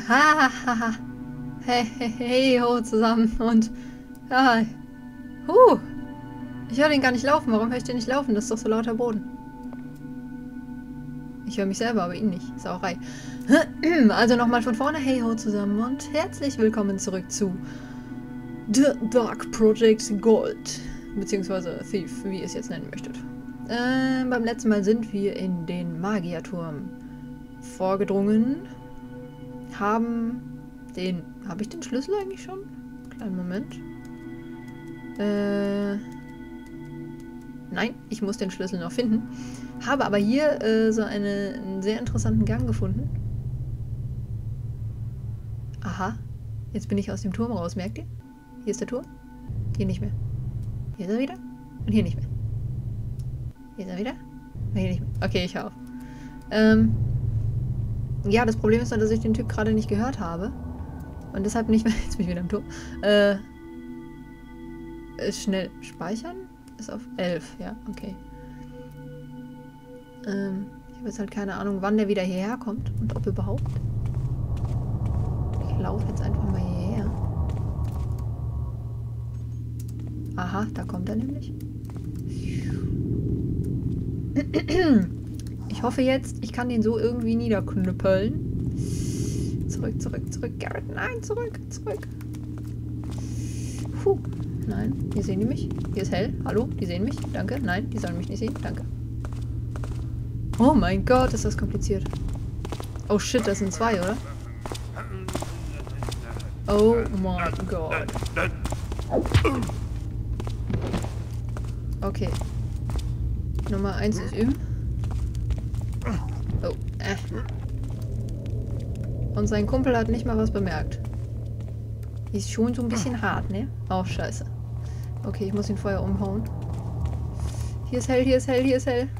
Ha, ha, ha. Hey, hey, hey, ho, zusammen. Und, ja, ich höre den gar nicht laufen. Warum höre ich den nicht laufen? Das ist doch so lauter Boden. Ich höre mich selber, aber ihn nicht. Sauerei. Also nochmal von vorne. Hey, ho, zusammen. Und herzlich willkommen zurück zu The Dark Project Gold. Beziehungsweise Thief, wie ihr es jetzt nennen möchtet. Beim letzten Mal sind wir in den Magierturm vorgedrungen. Habe ich den Schlüssel eigentlich schon? Kleinen Moment. Nein, ich muss den Schlüssel noch finden. Habe aber hier so einen sehr interessanten Gang gefunden. Aha. Jetzt bin ich aus dem Turm raus, merkt ihr? Hier ist der Turm. Hier nicht mehr. Hier ist er wieder. Und hier nicht mehr. Hier ist er wieder. Und hier nicht mehr. Okay, ich hör auf. Ja, das Problem ist nur, dass ich den Typ gerade nicht gehört habe. Und deshalb nicht mehr... Jetzt bin ich wieder im Turm. Schnell speichern? Ist auf 11, ja, okay. Ich habe jetzt halt keine Ahnung, wann der wieder hierher kommt. Und ob überhaupt. Ich laufe jetzt einfach mal hierher. Aha, da kommt er nämlich. Ich hoffe jetzt, ich kann den so irgendwie niederknüppeln. Zurück, zurück, zurück. Garrett, nein, zurück, zurück. Puh, nein, hier sehen die mich. Hier ist hell. Hallo, die sehen mich. Danke. Nein, die sollen mich nicht sehen. Danke. Oh mein Gott, ist das kompliziert. Oh shit, das sind zwei, oder? Oh mein Gott. Okay. Nummer 1 ist Üm. Oh, Und sein Kumpel hat nicht mal was bemerkt. Ist schon so ein bisschen hart, ne? Oh, scheiße. Okay, ich muss ihn vorher umhauen. Hier ist hell, hier ist hell, hier ist hell.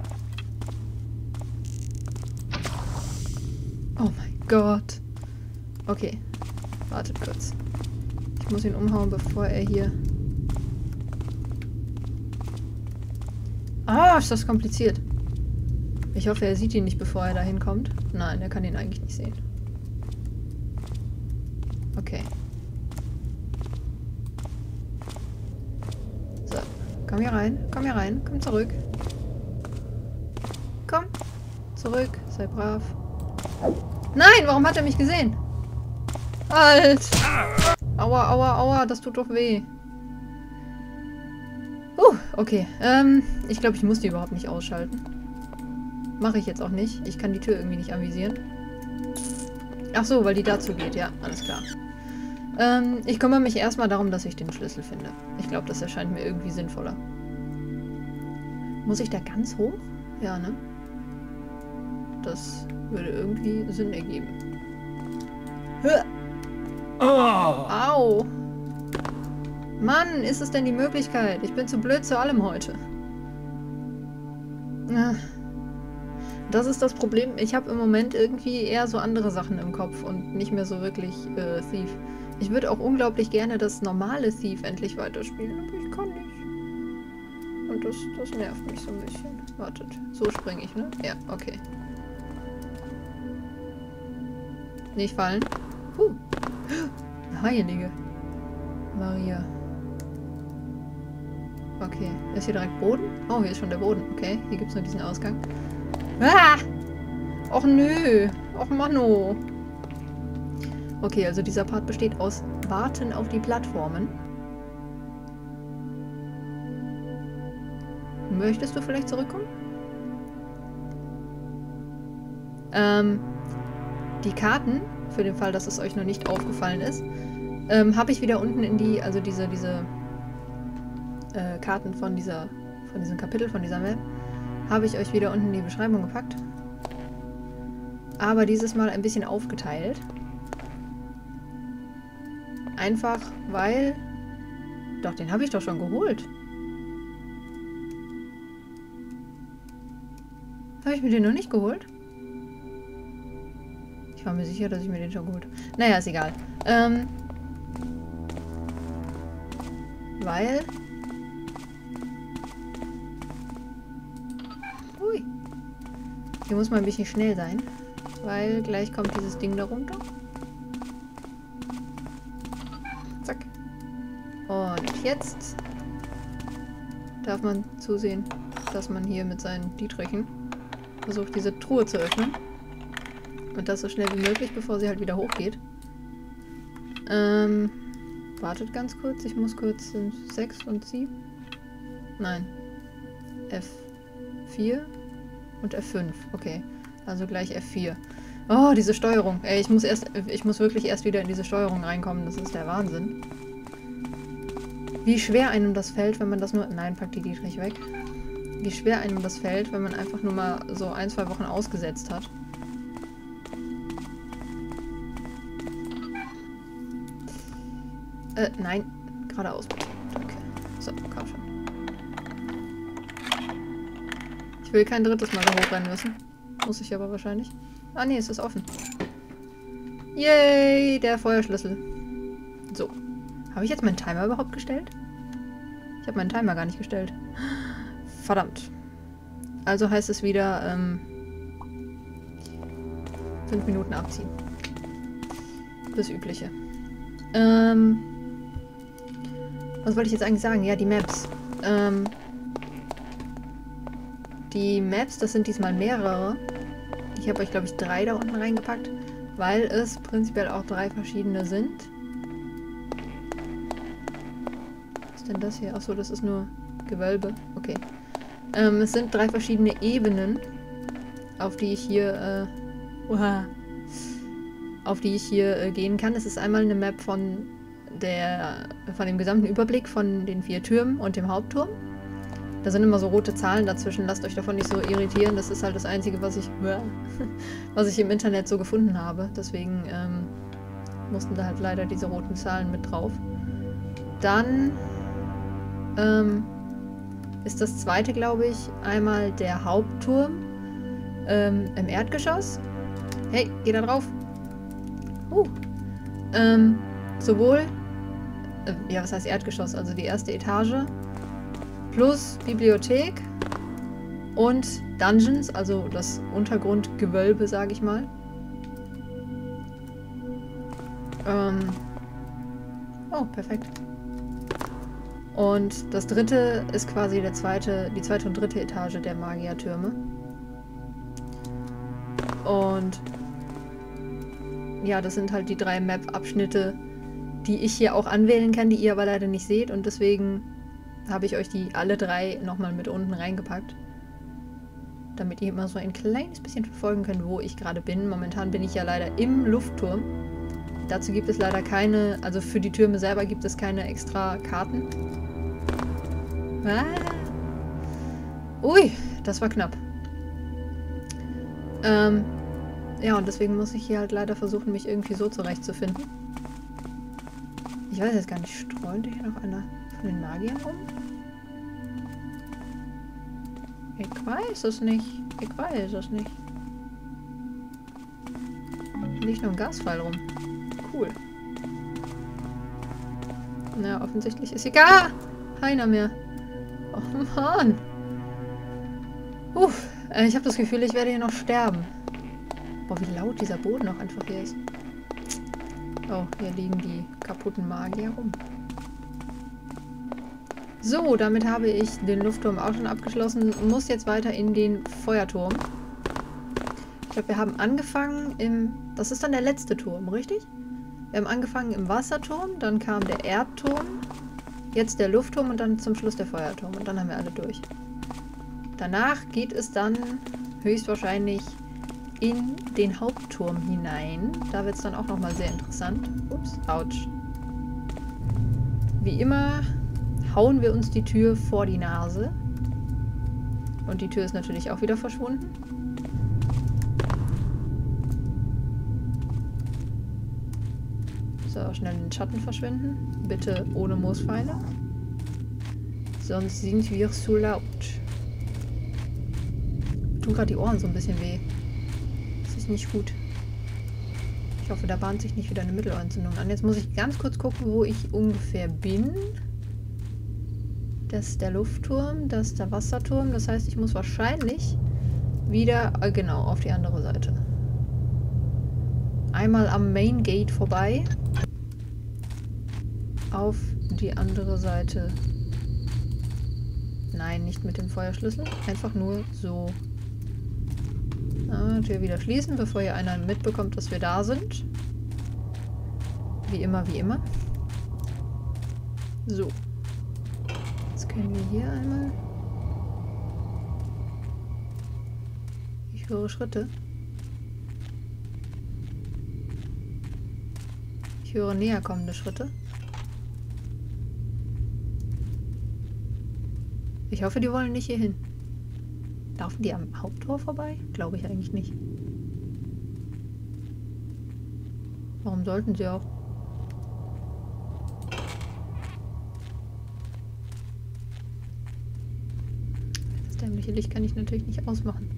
Oh mein Gott. Okay. Wartet kurz. Ich muss ihn umhauen, bevor er hier... Ah, ist das kompliziert. Ich hoffe, er sieht ihn nicht, bevor er da hinkommt. Nein, er kann ihn eigentlich nicht sehen. Okay. So, komm hier rein, komm zurück. Komm, zurück, sei brav. Nein, warum hat er mich gesehen? Alt! Aua, aua, aua, das tut doch weh. Okay, ich glaube, ich muss die überhaupt nicht ausschalten. Mache ich jetzt auch nicht. Ich kann die Tür irgendwie nicht anvisieren. Ach so, weil die dazu geht, ja, alles klar. Ich kümmere mich erstmal darum, dass ich den Schlüssel finde. Ich glaube, das erscheint mir irgendwie sinnvoller. Muss ich da ganz hoch? Ja, ne? Das würde irgendwie Sinn ergeben. Au! Mann, ist es denn die Möglichkeit? Ich bin zu blöd zu allem heute. Das ist das Problem. Ich habe im Moment irgendwie eher so andere Sachen im Kopf und nicht mehr so wirklich Thief. Ich würde auch unglaublich gerne das normale Thief endlich weiterspielen, aber ich kann nicht. Und das nervt mich so ein bisschen. Wartet, so springe ich, ne? Ja, okay. Nicht fallen. Heilige Maria. Okay, ist hier direkt Boden? Oh, hier ist schon der Boden. Okay, hier gibt es nur diesen Ausgang. Ah! Och nö. Och Manno. Okay, also dieser Part besteht aus Warten auf die Plattformen. Möchtest du vielleicht zurückkommen? Die Karten, für den Fall, dass es euch noch nicht aufgefallen ist, habe ich wieder unten in die, also diese Karten von diesem Kapitel, von dieser Map, habe ich euch wieder unten in die Beschreibung gepackt. Aber dieses Mal ein bisschen aufgeteilt. Einfach, weil... Doch, den habe ich doch schon geholt. Habe ich mir den noch nicht geholt? Ich war mir sicher, dass ich mir den schon geholt habe. Naja, ist egal. Weil... Ui. Hier muss man ein bisschen schnell sein. Weil gleich kommt dieses Ding da runter. jetzt darf man zusehen, dass man hier mit seinen Dietrichen versucht, diese Truhe zu öffnen. Und das so schnell wie möglich, bevor sie halt wieder hochgeht. Wartet ganz kurz. Ich muss kurz 6 und 7. Nein. F4 und F5. Okay. Also gleich F4. Oh, diese Steuerung. Ey, ich muss wirklich erst wieder in diese Steuerung reinkommen. Das ist der Wahnsinn. Wie schwer einem das fällt, wenn man das nur... Nein, pack die Dietrich weg. Wie schwer einem das fällt, wenn man einfach nur mal so 1, 2 Wochen ausgesetzt hat. Nein. Geradeaus bitte. Danke. So, komm schon. Ich will kein drittes Mal da hochrennen müssen. Muss ich aber wahrscheinlich. Ah, nee, es ist offen. Yay, der Feuerschlüssel. So. Habe ich jetzt meinen Timer überhaupt gestellt? Ich habe meinen Timer gar nicht gestellt. Verdammt. Also heißt es wieder 5 Minuten abziehen. Das Übliche. Was wollte ich jetzt eigentlich sagen? Ja, die Maps. Die Maps, das sind diesmal mehrere. Ich habe euch, glaube ich, 3 da unten reingepackt, weil es prinzipiell auch 3 verschiedene sind. Was ist denn das hier? Achso, das ist nur Gewölbe. Okay. Es sind 3 verschiedene Ebenen, auf die ich hier, gehen kann. Es ist einmal eine Map von dem gesamten Überblick von den 4 Türmen und dem Hauptturm. Da sind immer so rote Zahlen dazwischen. Lasst euch davon nicht so irritieren. Das ist halt das Einzige, was ich im Internet so gefunden habe. Deswegen mussten da halt leider diese roten Zahlen mit drauf. Dann ist das zweite, glaube ich, einmal der Hauptturm im Erdgeschoss. Hey, geh da drauf. Sowohl, ja, was heißt Erdgeschoss? Also die erste Etage plus Bibliothek und Dungeons, also das Untergrundgewölbe, sage ich mal. Oh, perfekt. Und das dritte ist quasi die zweite und dritte Etage der Magiertürme. Und ja, das sind halt die 3 Map-Abschnitte, die ich hier auch anwählen kann, die ihr aber leider nicht seht. Und deswegen habe ich euch die alle 3 nochmal mit unten reingepackt. Damit ihr immer so ein kleines bisschen verfolgen könnt, wo ich gerade bin. Momentan bin ich ja leider im Luftturm. Dazu gibt es leider keine, also für die Türme selber gibt es keine extra Karten. Ah. Ui, das war knapp. Ja, und deswegen muss ich hier halt leider versuchen, mich irgendwie so zurechtzufinden. Ich weiß jetzt gar nicht, streunt hier noch einer von den Magiern rum? Ich weiß es nicht. Ich weiß es nicht. Liegt noch ein Gaspfeil rum. Cool. Na, offensichtlich ist egal. Keiner mehr. Oh Mann. Ich habe das Gefühl, ich werde hier noch sterben. Boah, wie laut dieser Boden noch einfach hier ist. Oh, hier liegen die kaputten Magier rum. So, damit habe ich den Luftturm auch schon abgeschlossen und muss jetzt weiter in den Feuerturm. Ich glaube, wir haben angefangen im... Das ist dann der letzte Turm, richtig? Wir haben angefangen im Wasserturm, dann kam der Erdturm, jetzt der Luftturm und dann zum Schluss der Feuerturm. Und dann haben wir alle durch. Danach geht es dann höchstwahrscheinlich in den Hauptturm hinein. Da wird es dann auch nochmal sehr interessant. Ups, ouch. Wie immer hauen wir uns die Tür vor die Nase. Und die Tür ist natürlich auch wieder verschwunden. So, schnell in den Schatten verschwinden. Bitte ohne Moospfeile. Sonst sind wir zu laut. Tun gerade die Ohren so ein bisschen weh. Das ist nicht gut. Ich hoffe, da bahnt sich nicht wieder eine Mittelohrentzündung an. Jetzt muss ich ganz kurz gucken, wo ich ungefähr bin. Das ist der Luftturm, das ist der Wasserturm. Das heißt, ich muss wahrscheinlich wieder, genau, auf die andere Seite. Einmal am Main Gate vorbei. Auf die andere Seite. Nein, nicht mit dem Feuerschlüssel. Einfach nur so. Tür wieder schließen, bevor hier einer mitbekommt, dass wir da sind. Wie immer, wie immer. So. Jetzt können wir hier einmal... Ich höre Schritte. Ich höre näher kommende Schritte. Ich hoffe, die wollen nicht hier hin. Laufen die am Haupttor vorbei? Glaube ich eigentlich nicht. Warum sollten sie auch? Das dämliche Licht kann ich natürlich nicht ausmachen.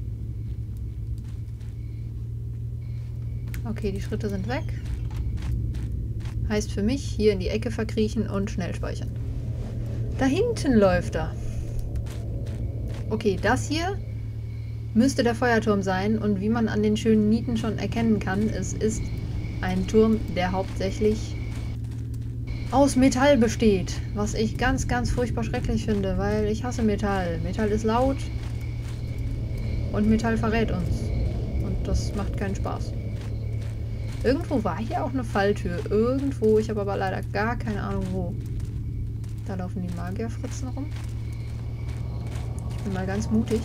Okay, die Schritte sind weg. Heißt für mich, hier in die Ecke verkriechen und schnell speichern. Da hinten läuft er. Okay, das hier müsste der Feuerturm sein. Und wie man an den schönen Nieten schon erkennen kann, es ist ein Turm, der hauptsächlich aus Metall besteht. Was ich ganz, ganz furchtbar schrecklich finde, weil ich hasse Metall. Metall ist laut und Metall verrät uns. Und das macht keinen Spaß. Irgendwo war hier auch eine Falltür. Irgendwo, ich habe aber leider gar keine Ahnung wo. Da laufen die Magierfritzen rum. Ich bin mal ganz mutig.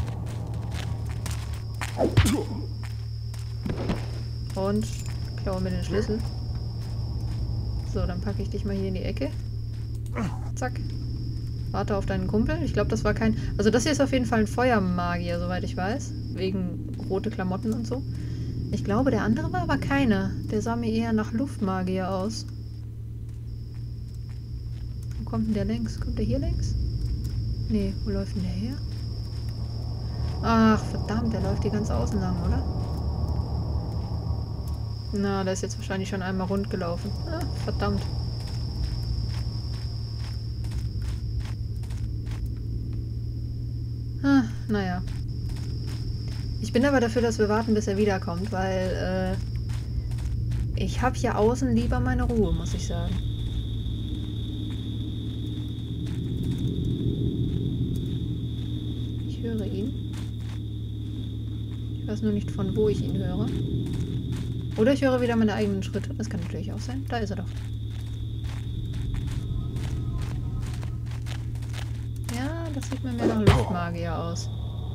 Und klaue mir den Schlüssel. So, dann packe ich dich mal hier in die Ecke. Zack. Warte auf deinen Kumpel. Ich glaube, das war kein... Also das hier ist auf jeden Fall ein Feuermagier, soweit ich weiß. Wegen rote Klamotten und so. Ich glaube, der andere war aber keiner. Der sah mir eher nach Luftmagier aus. Wo kommt denn der längs? Kommt der hier längs? Nee, wo läuft denn der her? Ach, verdammt, der läuft hier ganz außen lang, oder? Na, der ist jetzt wahrscheinlich schon einmal rund gelaufen. Ah, verdammt. Ah, naja. Ich bin aber dafür, dass wir warten, bis er wiederkommt, weil ich habe hier außen lieber meine Ruhe, muss ich sagen. Ich höre ihn. Ich weiß nur nicht, von wo ich ihn höre. Oder ich höre wieder meine eigenen Schritte. Das kann natürlich auch sein. Da ist er doch. Ja, das sieht mir mehr nach Luftmagier aus.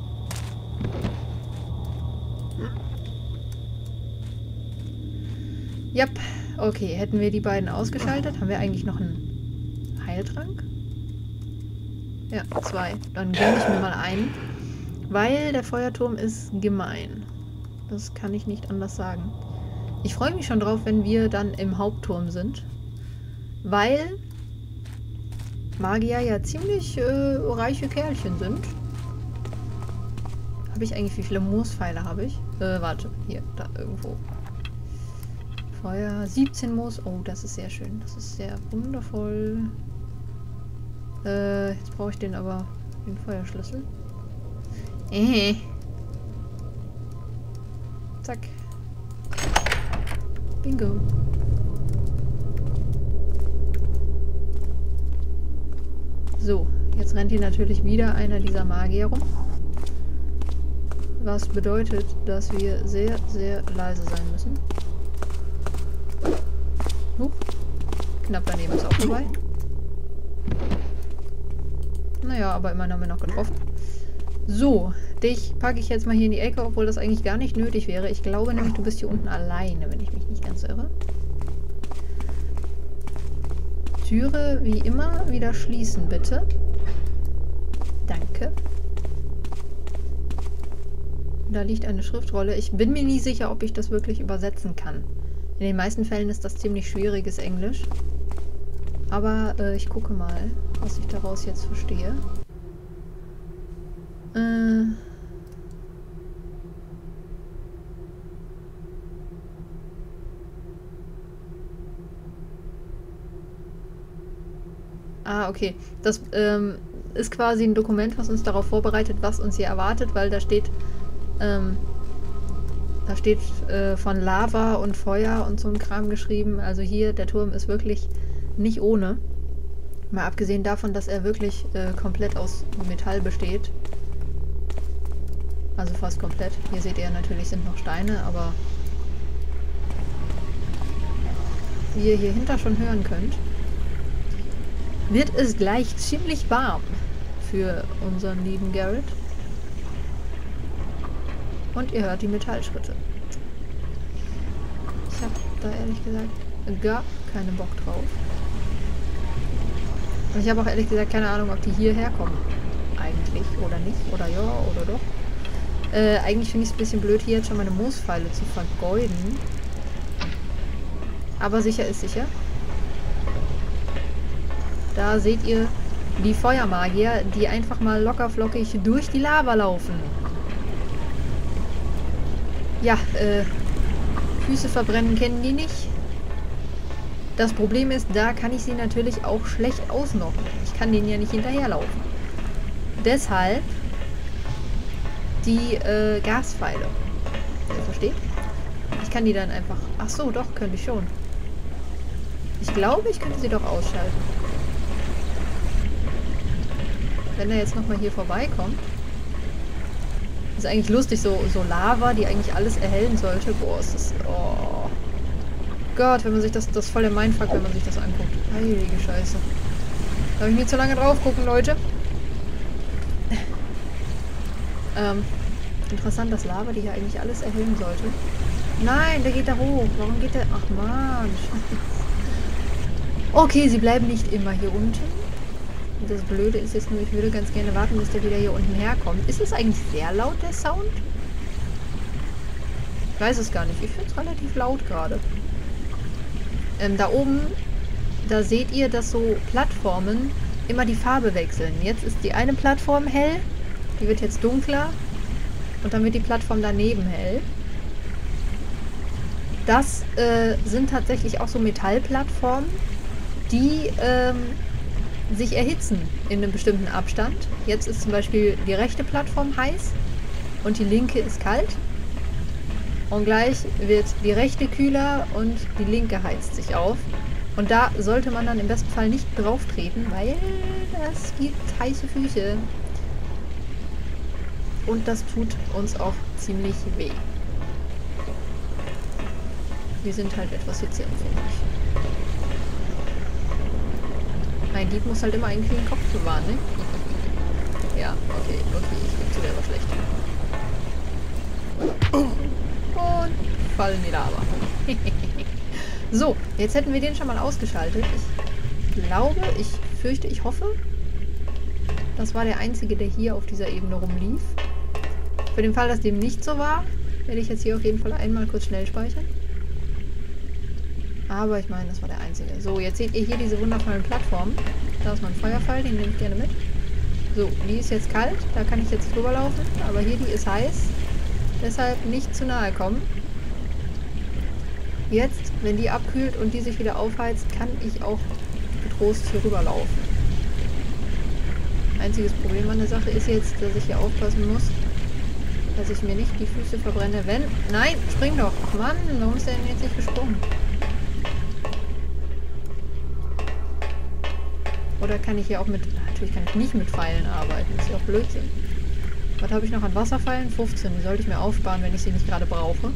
Yep. Okay, hätten wir die beiden ausgeschaltet, haben wir eigentlich noch einen Heiltrank? Ja, 2. Dann gönne ich mir mal einen. Weil der Feuerturm ist gemein. Das kann ich nicht anders sagen. Ich freue mich schon drauf, wenn wir dann im Hauptturm sind. Weil Magier ja ziemlich reiche Kerlchen sind. Habe ich eigentlich, wie viele Moospfeile habe ich? Warte, hier, da irgendwo. Feuer, 17 Moos. Oh, das ist sehr schön. Das ist sehr wundervoll. Jetzt brauche ich den Feuerschlüssel. Zack. Bingo. So, jetzt rennt hier natürlich wieder einer dieser Magier rum. Was bedeutet, dass wir sehr, sehr leise sein müssen. Knapp daneben ist auch vorbei. Naja, aber immerhin haben wir noch getroffen. So, dich packe ich jetzt mal hier in die Ecke, obwohl das eigentlich gar nicht nötig wäre. Ich glaube nämlich, du bist hier unten alleine, wenn ich mich nicht ganz irre. Türe wie immer wieder schließen, bitte. Danke. Da liegt eine Schriftrolle. Ich bin mir nie sicher, ob ich das wirklich übersetzen kann. In den meisten Fällen ist das ziemlich schwieriges Englisch. Aber ich gucke mal, was ich daraus jetzt verstehe. Ah, okay. Das ist quasi ein Dokument, was uns darauf vorbereitet, was uns hier erwartet, weil da steht von Lava und Feuer und so ein Kram geschrieben. Also hier, der Turm ist wirklich nicht ohne. Mal abgesehen davon, dass er wirklich komplett aus Metall besteht. Also fast komplett. Hier seht ihr natürlich sind noch Steine, aber wie ihr hier hinter schon hören könnt, wird es gleich ziemlich warm für unseren lieben Garrett. Und ihr hört die Metallschritte. Ich habe da ehrlich gesagt gar keinen Bock drauf. Und ich habe auch ehrlich gesagt keine Ahnung, ob die hierher kommen. Eigentlich. Oder nicht. Oder ja, oder doch. Eigentlich finde ich es ein bisschen blöd, hier jetzt schon meine Moospfeile zu vergeuden. Aber sicher ist sicher. Da seht ihr die Feuermagier, die einfach mal lockerflockig durch die Lava laufen. Ja, Füße verbrennen kennen die nicht. Das Problem ist, da kann ich sie natürlich auch schlecht ausnocken. Ich kann denen ja nicht hinterherlaufen. Deshalb die Gaspfeile. Ihr versteht? Ich kann die dann einfach... Ach so, doch, könnte ich schon. Ich glaube, ich könnte sie doch ausschalten. Wenn er jetzt nochmal hier vorbeikommt. Ist eigentlich lustig, so Lava, die eigentlich alles erhellen sollte. Boah, ist das... Oh. Gott, wenn man sich das ist voll der Mindfuck, wenn man sich das anguckt. Heilige Scheiße. Darf ich nicht zu lange drauf gucken, Leute? Interessant, dass Lava, die hier eigentlich alles erhellen sollte. Nein, der geht da hoch. Warum geht der... Ach man. Okay, sie bleiben nicht immer hier unten. Das Blöde ist jetzt nur, ich würde ganz gerne warten, bis der wieder hier unten herkommt. Ist es eigentlich sehr laut, der Sound? Ich weiß es gar nicht. Ich finde es relativ laut gerade. Da oben, da seht ihr, dass so Plattformen immer die Farbe wechseln. Jetzt ist die eine Plattform hell, die wird jetzt dunkler und dann wird die Plattform daneben hell. Das sind tatsächlich auch so Metallplattformen, die sich erhitzen in einem bestimmten Abstand. Jetzt ist zum Beispiel die rechte Plattform heiß und die linke ist kalt. Und gleich wird die rechte kühler und die linke heizt sich auf. Und da sollte man dann im besten Fall nicht drauf treten, weil das gibt heiße Füße. Und das tut uns auch ziemlich weh. Wir sind halt etwas hitzeempfindlich. Ein Dieb muss halt immer einen kühlen Kopf bewahren, ne? Ja, okay, ich bin zu selber schlecht. Und fallen die Lava. So, jetzt hätten wir den schon mal ausgeschaltet. Ich glaube, ich fürchte, ich hoffe, das war der einzige, der hier auf dieser Ebene rumlief. Für den Fall, dass dem nicht so war, werde ich jetzt hier auf jeden Fall einmal kurz schnell speichern. Aber ich meine, das war der einzige. So, jetzt seht ihr hier diese wundervollen Plattformen. Da ist mein Feuerpfeil, den nehme ich gerne mit. So, die ist jetzt kalt, da kann ich jetzt drüber laufen. Aber hier, die ist heiß. Deshalb nicht zu nahe kommen. Jetzt, wenn die abkühlt und die sich wieder aufheizt, kann ich auch getrost hier rüber laufen. Einziges Problem an der Sache ist jetzt, dass ich hier aufpassen muss, dass ich mir nicht die Füße verbrenne, wenn... Nein, spring doch! Mann, warum ist der denn jetzt nicht gesprungen? Oder kann ich hier auch mit... Natürlich kann ich nicht mit Pfeilen arbeiten. Das ist ja auch Blödsinn. Was habe ich noch an Wasserpfeilen? 15. Die sollte ich mir aufsparen, wenn ich sie nicht gerade brauche.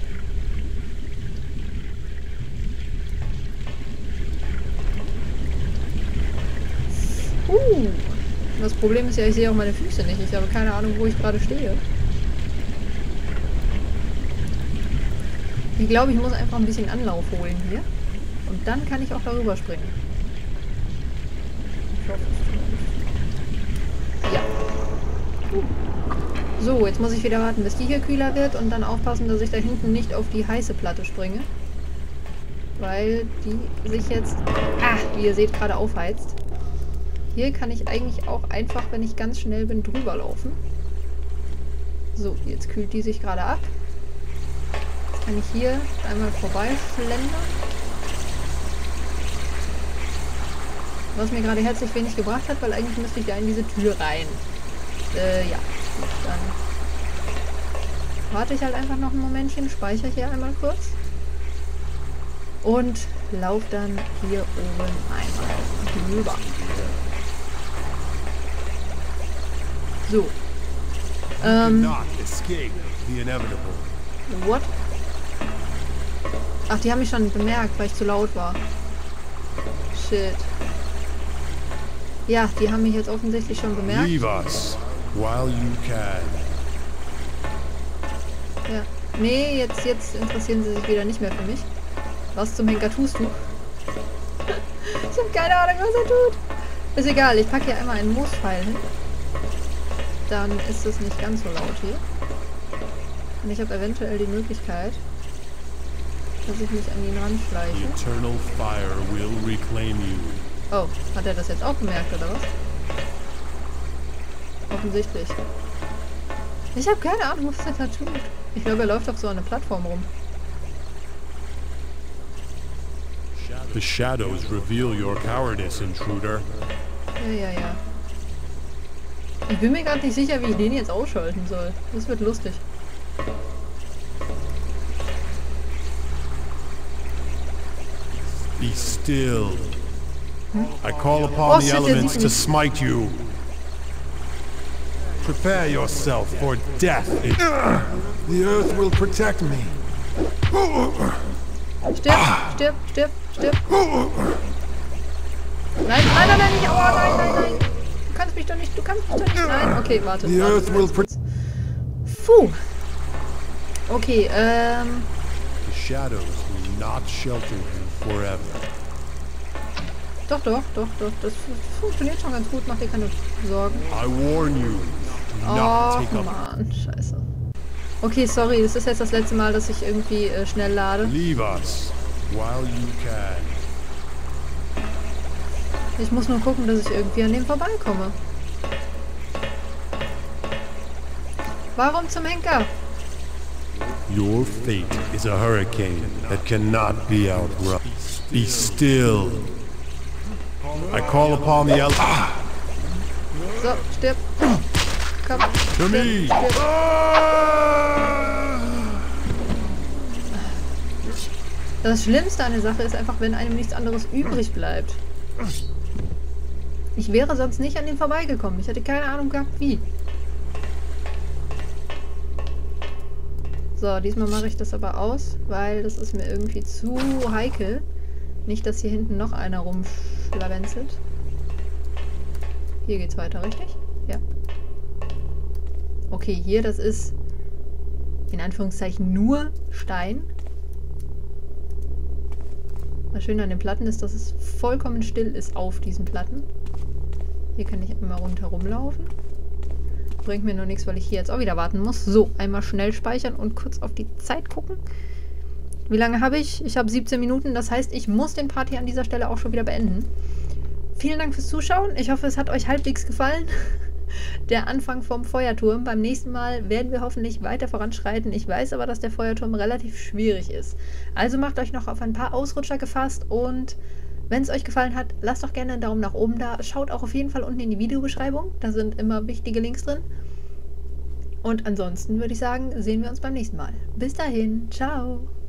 Das Problem ist ja, ich sehe auch meine Füße nicht. Ich habe keine Ahnung, wo ich gerade stehe. Ich glaube, ich muss einfach ein bisschen Anlauf holen hier. Und dann kann ich auch darüber springen. Ich hoffe es. Ja. So, jetzt muss ich wieder warten, bis die hier kühler wird und dann aufpassen, dass ich da hinten nicht auf die heiße Platte springe. Weil die sich jetzt, wie ihr seht, gerade aufheizt. Hier kann ich eigentlich auch einfach, wenn ich ganz schnell bin, drüber laufen. So, jetzt kühlt die sich gerade ab. Jetzt kann ich hier einmal vorbeischlendern. Was mir gerade herzlich wenig gebracht hat, weil eigentlich müsste ich da in diese Tür rein. Ja. Gut, dann warte ich halt einfach noch ein Momentchen, speichere hier einmal kurz. Und laufe dann hier oben einmal drüber. So. What? Ach, die haben mich schon bemerkt, weil ich zu laut war. Shit. Ja, die haben mich jetzt offensichtlich schon bemerkt. Leave us while you can. Ja. Nee, jetzt interessieren sie sich wieder nicht mehr für mich. Was zum Henker tust du? Ich habe keine Ahnung, was er tut. Ist egal, ich packe hier einmal einen Moospfeil hin. Dann ist es nicht ganz so laut hier. Und ich habe eventuell die Möglichkeit, dass ich mich an ihn ranschleiche. The eternal fire will reclaim you. Oh, hat er das jetzt auch bemerkt, oder was? Offensichtlich. Ich habe keine Ahnung, was er da tut. Ich glaube, er läuft auf so einer Plattform rum. The shadows reveal your cowardice, intruder. Ja. Ich bin mir gerade nicht sicher, wie ich den jetzt ausschalten soll. Das wird lustig. Be still. I call upon the elements to smite you. Prepare yourself for death. The earth will protect me. Stirb. Nein, nicht. Aua, nein. Du kannst mich doch nicht. Nein, okay, warte. Puh. Okay, The shadows will not shelter you forever. Doch. Das funktioniert schon ganz gut. Mach dir keine Sorgen. I warn you. Do not take up. Mann, scheiße. Okay, sorry, das ist jetzt das letzte Mal, dass ich irgendwie schnell lade. Leave us while you can. Ich muss nur gucken, dass ich irgendwie an dem vorbeikomme. Warum zum Henker? Your fate is a hurricane that cannot be outrun. Be still. I call upon the So, stirb. Komm, To me. stirb. Das Schlimmste an der Sache ist einfach, wenn einem nichts anderes übrig bleibt. Ich wäre sonst nicht an dem vorbeigekommen. Ich hätte keine Ahnung gehabt, wie. So, diesmal mache ich das aber aus, weil das ist mir irgendwie zu heikel. Nicht, dass hier hinten noch einer rumschlawenzelt. Hier geht's weiter, richtig? Ja. Okay, hier, das ist in Anführungszeichen nur Stein. Was schön an den Platten ist, dass es vollkommen still ist auf diesen Platten. Hier kann ich immer rundherum laufen. Bringt mir nur nichts, weil ich hier jetzt auch wieder warten muss. So, einmal schnell speichern und kurz auf die Zeit gucken. Wie lange habe ich? Ich habe 17 Minuten. Das heißt, ich muss den Part hier an dieser Stelle auch schon wieder beenden. Vielen Dank fürs Zuschauen. Ich hoffe, es hat euch halbwegs gefallen. Der Anfang vom Feuerturm. Beim nächsten Mal werden wir hoffentlich weiter voranschreiten. Ich weiß aber, dass der Feuerturm relativ schwierig ist. Also macht euch noch auf ein paar Ausrutscher gefasst und wenn es euch gefallen hat, lasst doch gerne einen Daumen nach oben da. Schaut auch auf jeden Fall unten in die Videobeschreibung. Da sind immer wichtige Links drin. Und ansonsten würde ich sagen, sehen wir uns beim nächsten Mal. Bis dahin. Ciao.